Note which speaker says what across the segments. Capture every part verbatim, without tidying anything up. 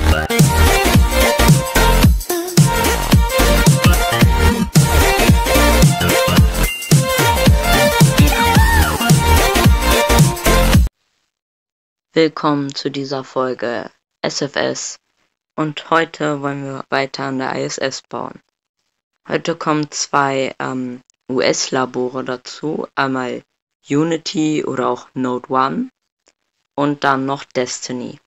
Speaker 1: Willkommen zu dieser Folge S F S und heute wollen wir weiter an der I S S bauen. Heute kommen zwei ähm, U S-Labore dazu, einmal Unity oder auch Node One und dann noch Destiny.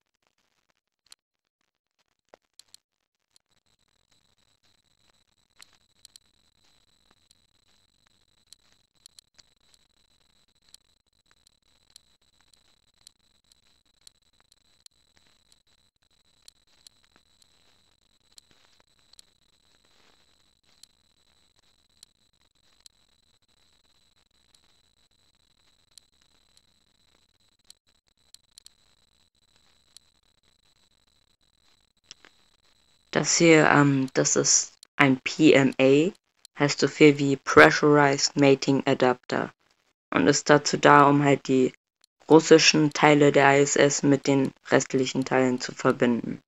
Speaker 1: Das hier, ähm, das ist ein P M A, heißt so viel wie Pressurized Mating Adapter und ist dazu da, um halt die russischen Teile der I S S mit den restlichen Teilen zu verbinden.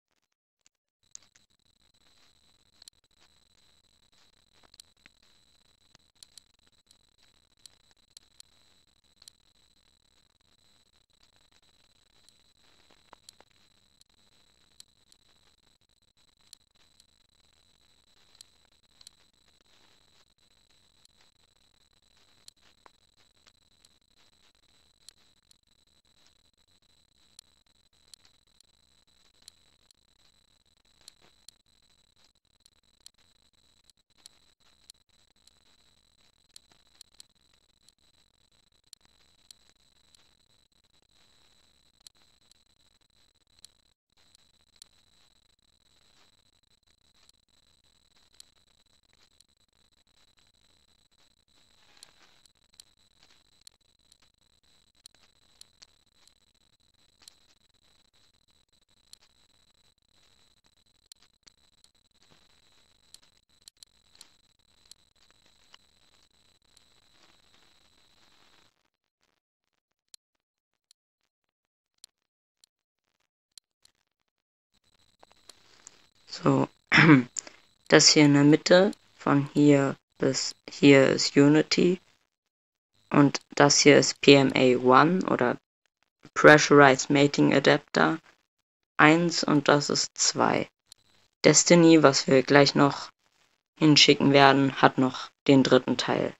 Speaker 1: So, das hier in der Mitte, von hier bis hier ist Unity und das hier ist P M A eins oder Pressurized Mating Adapter eins und das ist zwei. Destiny, was wir gleich noch hinschicken werden, hat noch den dritten Teil.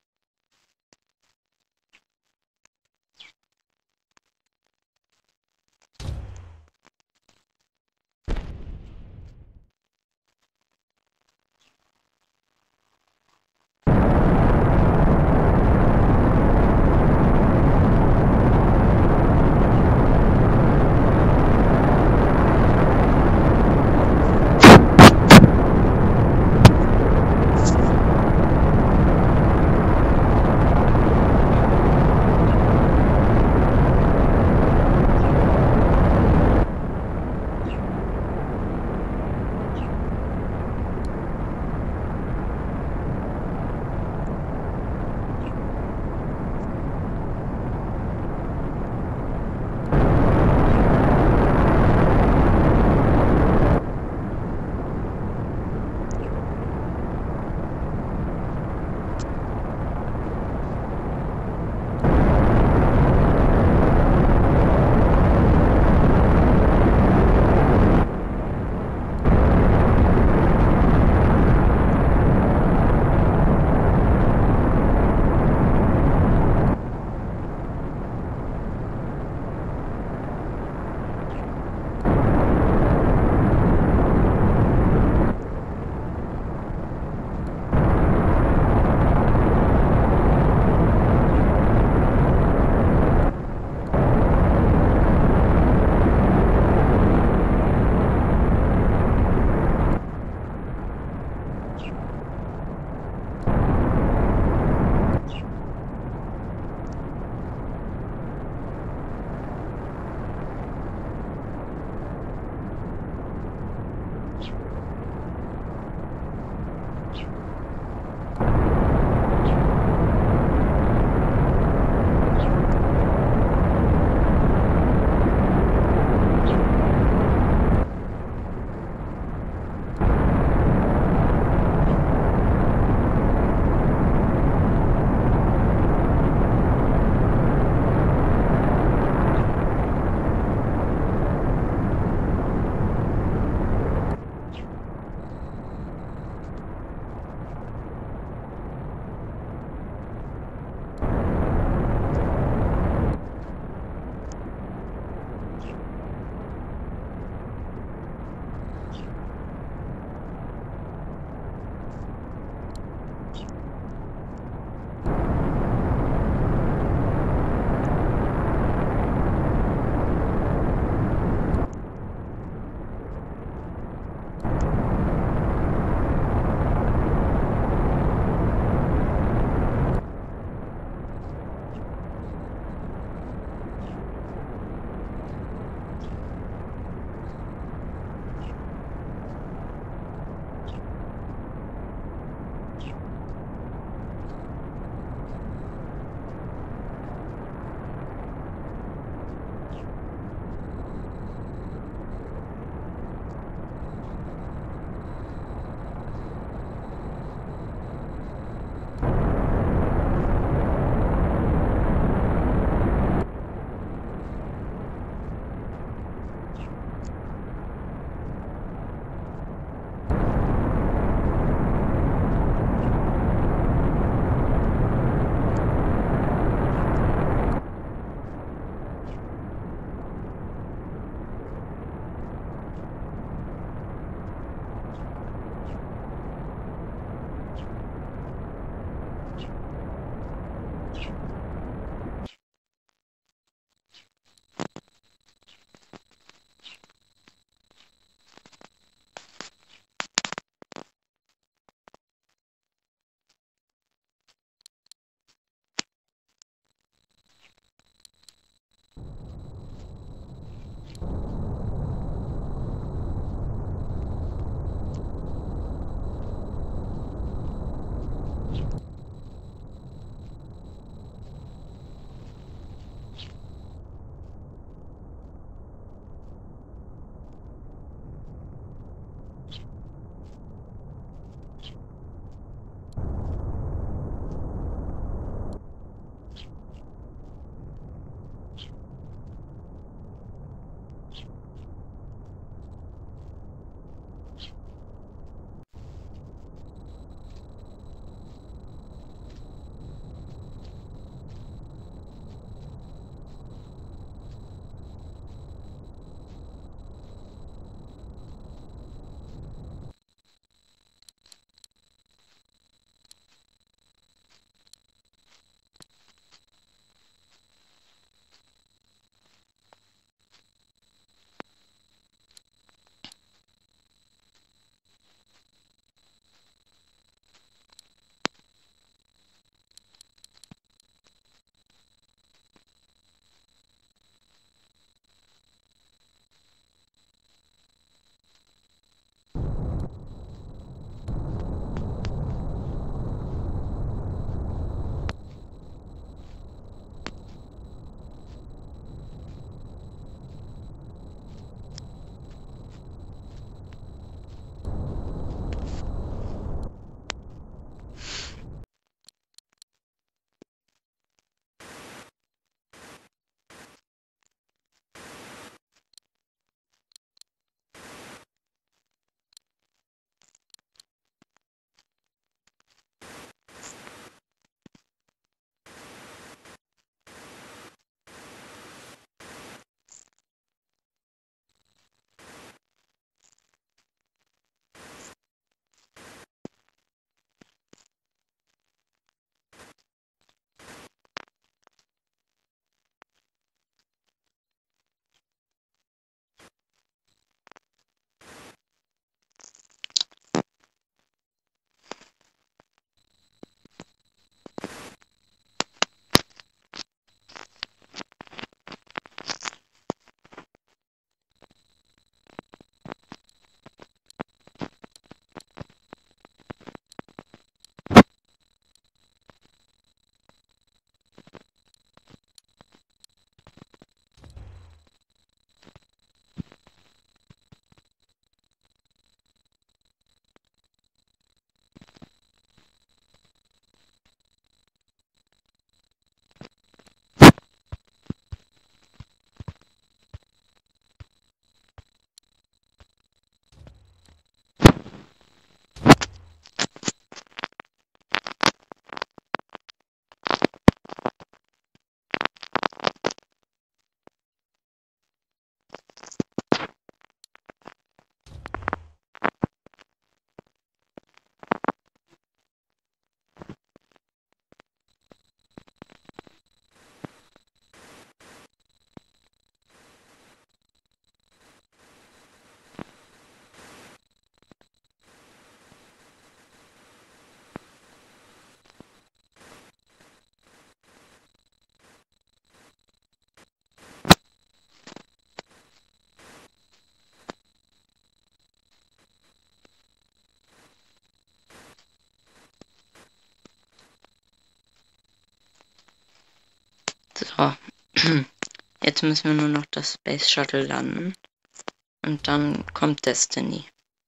Speaker 1: Jetzt müssen wir nur noch das Space Shuttle landen. Und dann kommt Destiny.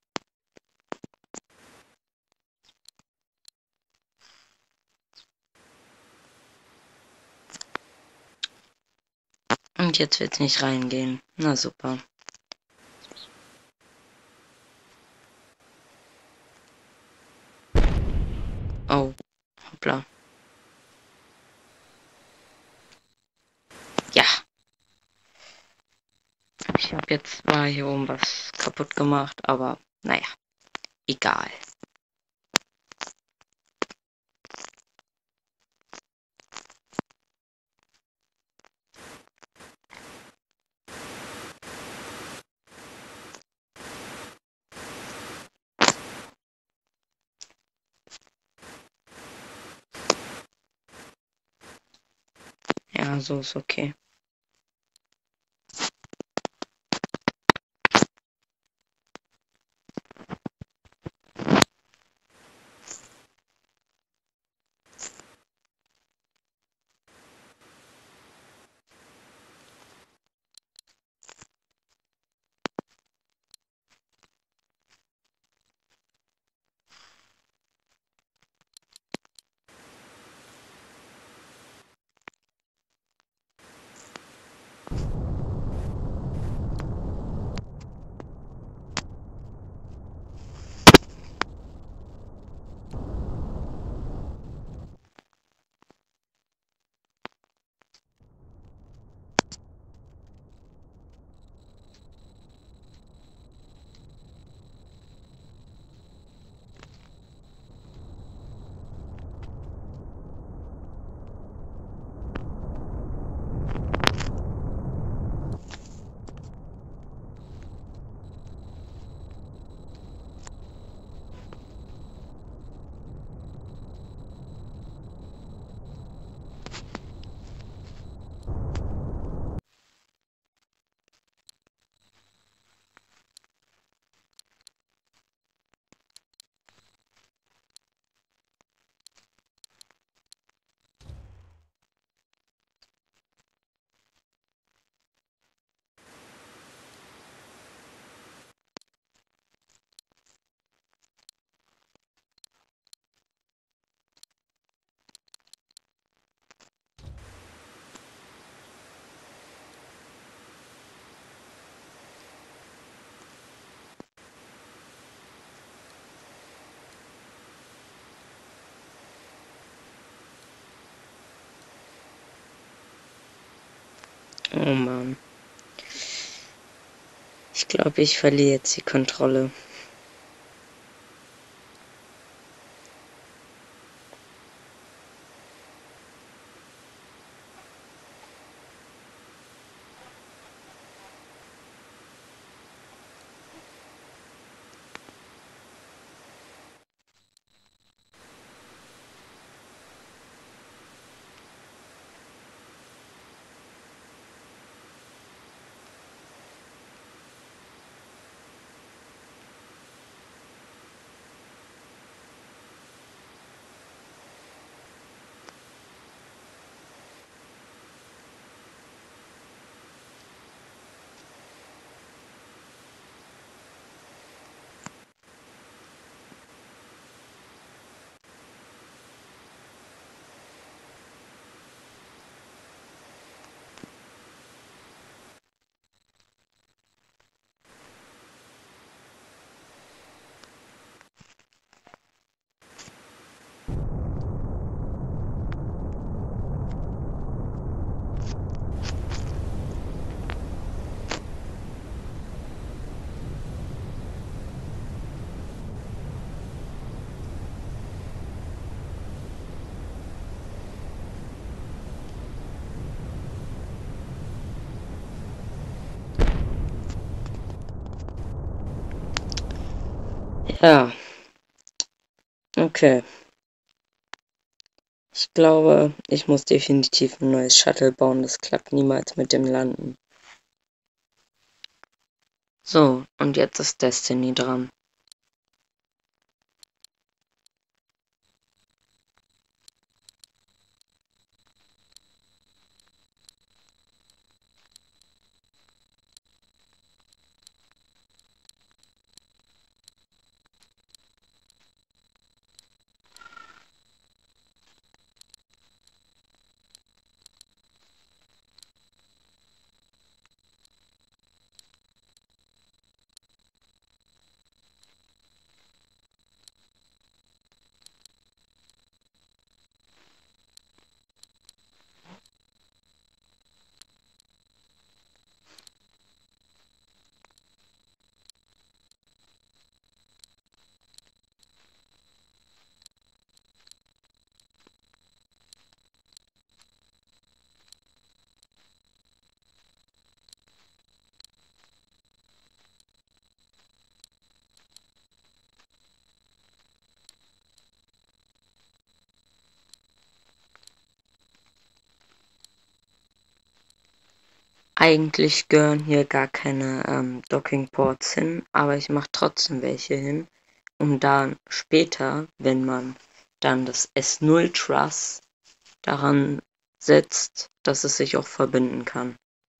Speaker 1: Und jetzt wird's nicht reingehen. Na super. Oh, hoppla. Ja. Ich habe jetzt zwar hier oben was kaputt gemacht, aber naja, egal. Ja, so ist okay. Oh Mann. Ich glaube, ich verliere jetzt die Kontrolle. Ja. Okay. Ich glaube, ich muss definitiv ein neues Shuttle bauen. Das klappt niemals mit dem Landen. So, und jetzt ist Destiny dran. Eigentlich gehören hier gar keine ähm, Docking Ports hin, aber ich mache trotzdem welche hin, um dann später, wenn man dann das S null Truss daran setzt, dass es sich auch verbinden kann.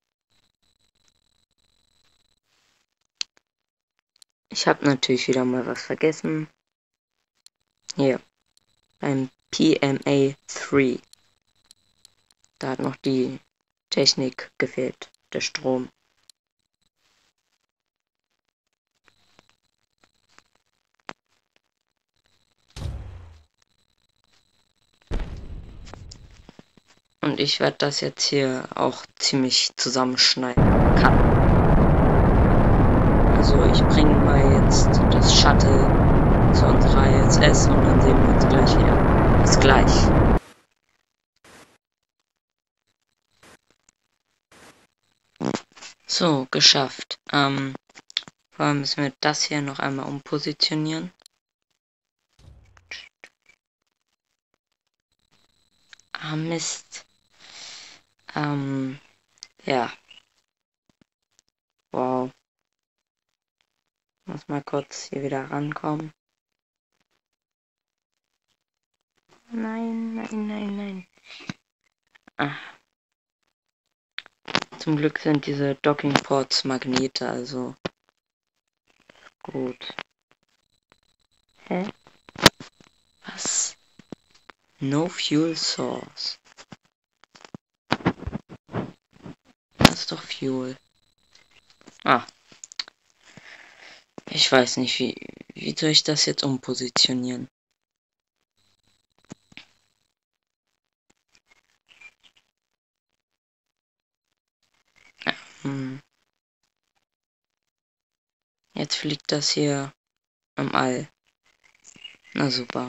Speaker 1: Ich habe natürlich wieder mal was vergessen. Hier, beim P M A drei. Da hat noch die Technik gefehlt, der Strom. Und ich werde das jetzt hier auch ziemlich zusammenschneiden kann. Also ich bringe mal jetzt das Shuttle zu unserer I S S und dann sehen wir uns gleich wieder. Bis gleich. So, geschafft. Ähm, vorher müssen wir das hier noch einmal umpositionieren. Ah, Mist. Ähm, ja. Wow. Muss mal kurz hier wieder rankommen. Nein, nein, nein, nein. Ah. Zum Glück sind diese Docking Ports Magnete, also gut. Hä? Was? No Fuel Source. Das ist doch Fuel. Ah. Ich weiß nicht, wie, wie soll ich das jetzt umpositionieren? Hm. Jetzt fliegt das hier am All. Na super.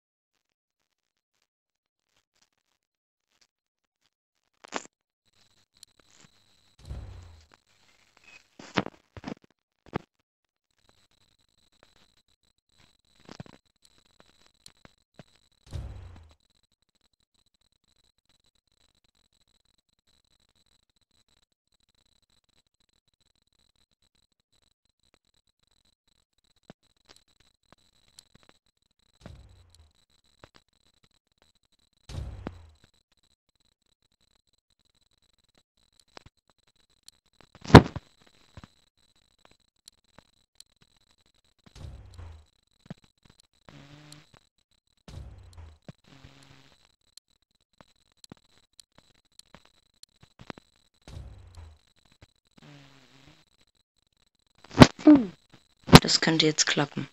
Speaker 1: Das könnte jetzt klappen.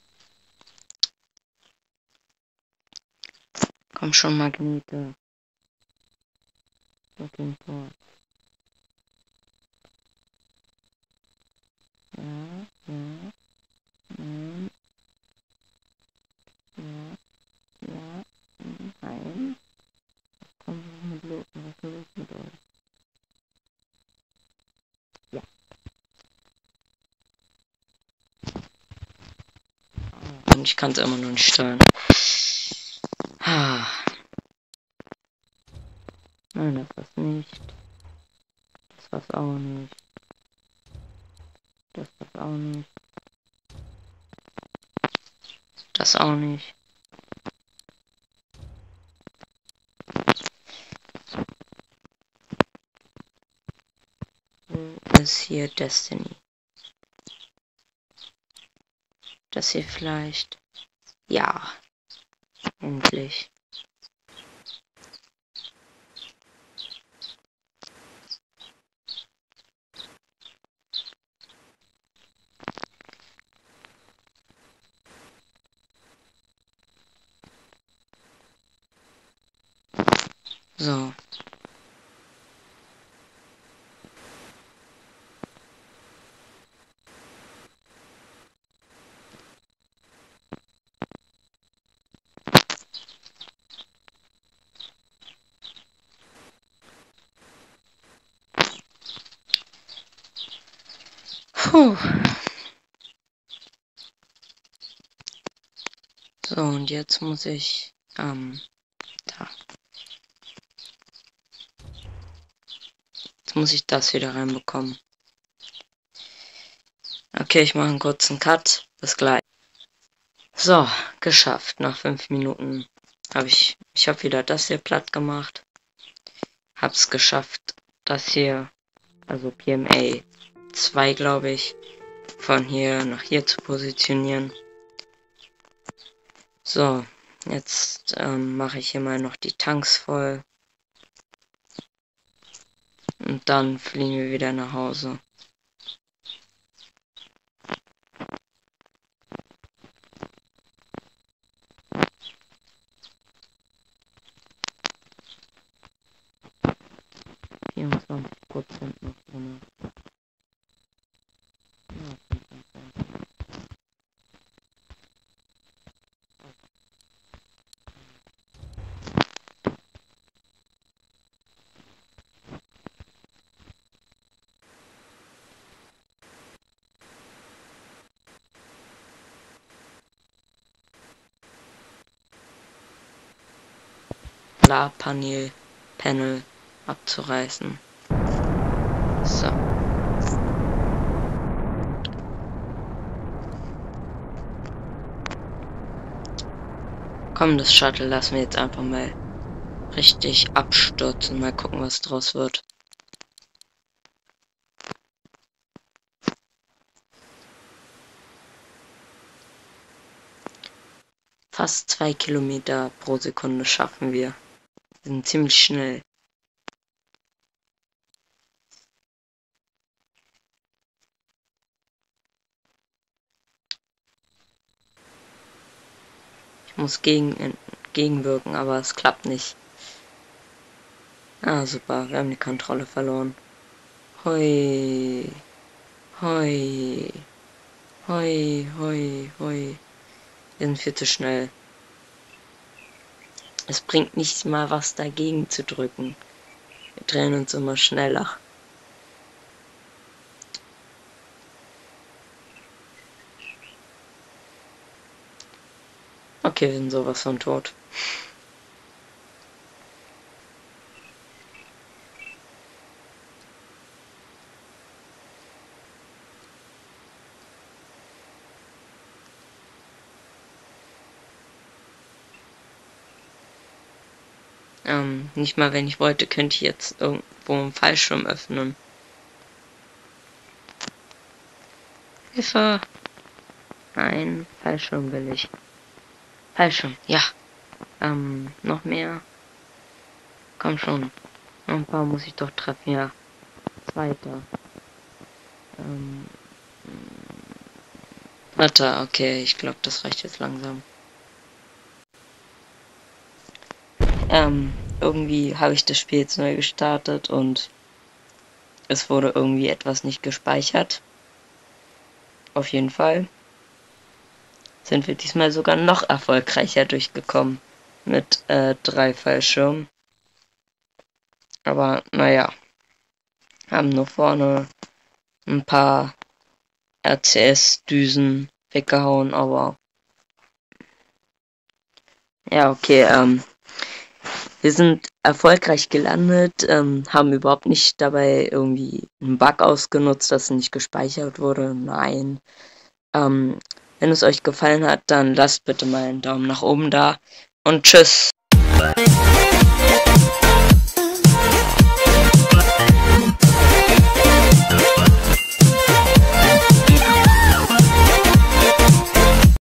Speaker 1: Komm schon, Magnete. Docking Port. Ja, ja, nein, ja, ja, nein. Komm mit los, was ist los mit euch? Ja. Und ich kann es immer noch nicht steuern. Ah. Nein, das war's nicht. Das war's auch nicht. Das war's auch nicht. Das auch nicht. Wo ist hier Destiny? Das hier vielleicht. Ja. Endlich. So. Puh. So, und jetzt muss ich, ähm, da. Jetzt muss ich das wieder reinbekommen. Okay, ich mache einen kurzen Cut. Bis gleich. So, geschafft. Nach fünf Minuten habe ich, ich habe wieder das hier platt gemacht. Hab's geschafft, das hier, also P M A zwei, glaube ich, von hier nach hier zu positionieren. So, jetzt ähm, mache ich hier mal noch die Tanks voll. Und dann fliegen wir wieder nach Hause. vierundzwanzig Prozent noch drin. Ja, Solarpanel Panel abzureißen. So. Komm, das Shuttle lassen wir jetzt einfach mal richtig abstürzen. Mal gucken, was draus wird. Fast zwei Kilometer pro Sekunde schaffen wir. Wir sind ziemlich schnell. Ich muss gegen, gegenwirken, aber es klappt nicht. Ah, super. Wir haben die Kontrolle verloren. Hoi. Hoi. Hoi, hoi, hoi. Wir sind viel zu schnell. Es bringt nicht mal was dagegen zu drücken. Wir drehen uns immer schneller. Okay, wir sind sowas von tot. Ähm, nicht mal wenn ich wollte, könnte ich jetzt irgendwo einen Fallschirm öffnen. Hilfe! Nein, Fallschirm will ich. Fallschirm, ja. Ähm, noch mehr. Komm schon. Noch ein paar muss ich doch treffen, ja. Zweiter. Ähm. Dritter, okay, ich glaube, das reicht jetzt langsam. Ähm, irgendwie habe ich das Spiel jetzt neu gestartet und es wurde irgendwie etwas nicht gespeichert. Auf jeden Fall sind wir diesmal sogar noch erfolgreicher durchgekommen mit äh, drei Fallschirmen. Aber naja, haben nur vorne ein paar R C S-Düsen weggehauen, aber ja, okay, ähm, wir sind erfolgreich gelandet, ähm, haben überhaupt nicht dabei irgendwie einen Bug ausgenutzt, dass nicht gespeichert wurde. Nein. Ähm, wenn es euch gefallen hat, dann lasst bitte mal einen Daumen nach oben da und tschüss.